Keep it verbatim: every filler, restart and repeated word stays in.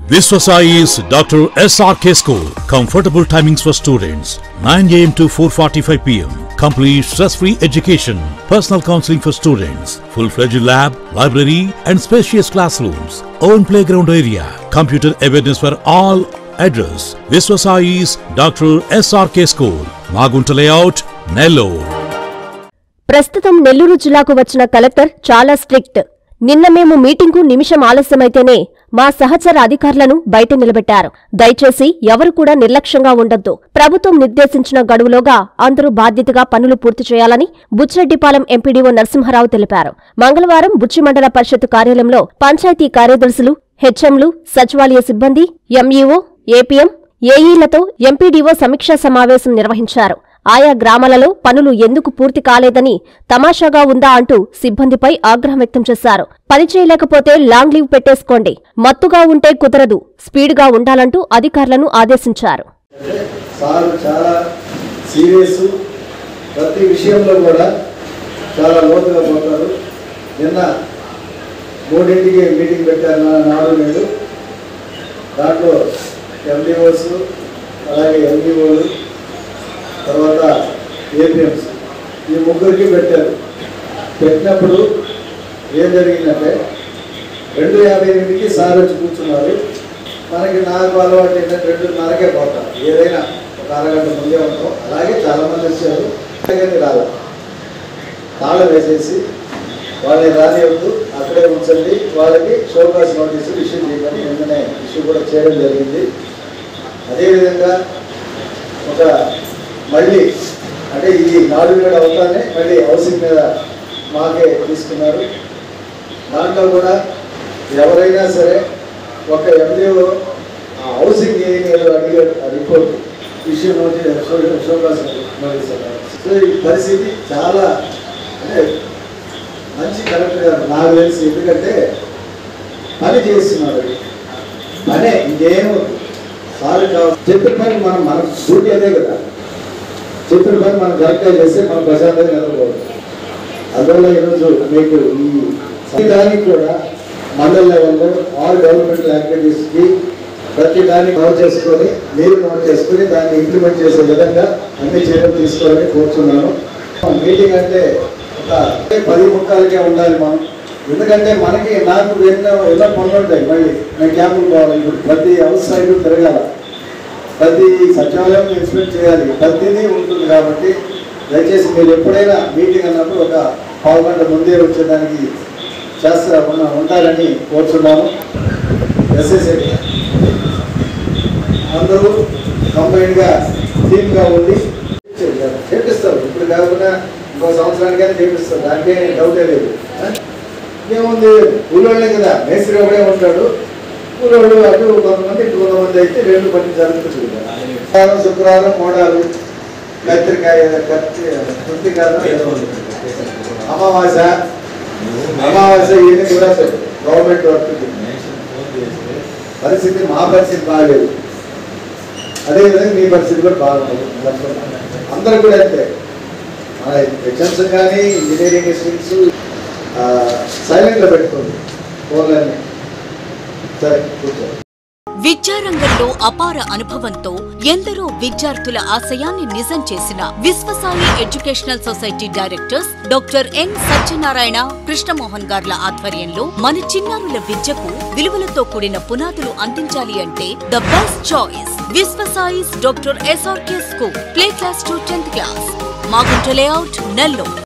Viswasai is Doctor S R K School. Comfortable timings for students nine A M to four forty-five P M Complete stress-free education. Personal counseling for students. Full-fledged lab, library and spacious classrooms. Own playground area. Computer awareness for all. Address: Viswasai is Doctor S R K School. Magunta Layout, Nellore. ప్రస్తుతం నెల్లూరు జిల్లాకు వచ్చిన collector చాలా strict. నిన్న మేము మీటింగ్కు నిమిషం ఆలస్యమైతేనే మా సహచర అధికారులను బయట నిలబెట్టారు. దయచేసి ఎవరు కూడా నిర్లక్ష్యంగా ఉండొద్దు. ప్రభుత్వం నిర్దేశించిన గడువులోగా అందరూ బాధ్యతగా పనులు పూర్తి చేయాలని బుచ్చిరెడ్డిపాలెం ఎంపీడీఓ నరసింహారావు తెలిపారు. మంగళవారం బుచ్చి మండల పరిషత్ కార్యాలయంలో పంచాయతీ కార్యదర్శులు, హెచ్ఎంలు, సచివాలయ సిబ్బంది, ఎంఈఓ, ఏపీఎం, ఏఈలతో ఎంపీడీఓ సమీక్షా సమావేశం నిర్వహించారు. ఆయా గ్రామాలలో పనులు ఎందుకు పూర్తి కాలేదని, తమాషాగా ఉందా అంటూ సిబ్బందిపై ఆగ్రహం వ్యక్తం చేశారు. పని చేయలేకపోతే లాంగ్ లీవ్ పెట్టేసుకోండి, మత్తుగా ఉంటే కుదరదు, స్పీడ్గా ఉండాలంటూ అధికారులను ఆదేశించారు. ప్రతి విషయంలో కూడా చాలా లోతుగా పోతారు. నిన్న మూడింటికి మీటింగ్ పెట్టారు నాడు నేడు. దాంట్లో ఎండిఓస్, అలాగే ఎండిఓలు, తర్వాత ఏపీఎంస్ ఈ ముగ్గురికి పెట్టారు. పెట్టినప్పుడు ఏం జరిగిందంటే రెండు యాభై ఎనిమిదికి సార్ వచ్చి కూర్చున్నారు. మనకి నాకు అలవాటు ఏంటంటే రెండున్నరకే పోతాం, ఏదైనా ఒక అరగంట ముందే ఉంటాం. అలాగే చాలామంది వచ్చారు, కానీ రాదు. తాళం వేసేసి వాళ్ళని రానివద్దు, అక్కడే ఉంచండి, వాళ్ళకి షోకాస్ నోటీసు ఇష్యూ చేయమని వెంటనే ఇష్యూ కూడా చేయడం జరిగింది. అదేవిధంగా ఒక మళ్ళీ అంటే ఇది నాలుగు వేల అవుతానే మళ్ళీ హౌసింగ్ మీద మాకే తీసుకున్నారు. దాంట్లో కూడా ఎవరైనా సరే ఒక ఎండిఓ హౌసింగ్ ఏదో అడిగాడు, ఆ report issue notice show cause notice అన్నారు. సో ఈ పరిస్థితి చాలా అంటే మంచి కరెక్ట్ గారు నాకు తెలిసి, ఎందుకంటే పని చేస్తున్నారు. పనే ఇంకేమో సార్ కావాలి. చెప్పిన పని మనం మన డ్యూటీ అదే కదా, చెప్పిన పని మనం కరెక్ట్గా చేస్తే మనం ప్రశాంతంగా నిలబడదు. అందువల్ల ఈరోజు మీకు ఈ దానికి కూడా మండల లెవెల్లో ఆల్ డెవలప్మెంట్ యాక్టివిటీస్కి ప్రతి దాన్ని నోట్ చేసుకొని మీరు నోట్ చేసుకొని దాన్ని ఇంప్లిమెంట్ చేసే విధంగా అన్ని చర్యలు తీసుకోవాలని కోరుతున్నాను. మీటింగ్ అంటే ఒక పది ముక్కలకే ఉండాలి మనం, ఎందుకంటే మనకి నాకు ఎన్నో ఎన్నో పనులు ఉంటాయి. మళ్ళీ మేము క్యాంపులు పోవాలి, ఇప్పుడు ప్రతి హౌస్ సైడ్ తిరగాల, ప్రతి సచివాలయం ఇన్స్పెక్ట్ చేయాలి, ప్రతిదీ ఉంటుంది. కాబట్టి దయచేసి మీరు ఎప్పుడైనా మీటింగ్ అన్నప్పుడు ఒక పావు గంట ముందే వచ్చేదానికి చేస్తా ఉంటారని కోరుతున్నాము. ఎస్ఎస్ఏ అందరూ కంబైన్డ్గా టీమ్గా ఉండి చేపిస్తారు. ఇప్పుడు కాకుండా ఇంకో సంవత్సరానికైనా చేపిస్తారు, దానికే డౌటే లేదు. ఏముంది, ఊళ్ళోళ్ళే కదా, మేస్త్రి ఒకడే ఉంటాడు. ఊళ్ళోళ్ళు అటు కొంతమంది ఇటు కొంతమంది అయితే రెండు పని జరుగుతుంది. శుక్రవారం శుక్రవారం మోడాలు, కత్తిరికాయ, కత్తి కృతికాలం, అమావాస్య అమావాస్య ఇవన్నీ కూడా గవర్నమెంట్ వర్క్. పరిస్థితి మా పరిస్థితి బాగాలేదు, అదేవిధంగా మీ పరిస్థితి కూడా బాగుంటుంది. అందరూ కూడా అంతే. మన ఎగ్జామ్స్ కానీ ఇంజనీరింగ్ స్టూడెంట్స్ సైలెంట్లో పెట్టుకోండి ఫోన్లన్నీ. సరే కూర్చోండి. విద్యారంగంలో అపార అనుభవంతో ఎందరో విద్యార్థుల ఆశయాన్ని నిజం చేసిన Vishwasai educational society directors doctor N Satyanarayana, Krishnamohan గార్ల ఆధ్వర్యంలో మన చిన్నారుల విద్యకు విలువలతో కూడిన పునాదులు అందించాలి అంటే the best choice Vishwasai's doctor S R K school. Play class to tenth class. Magunta layout, Nellore.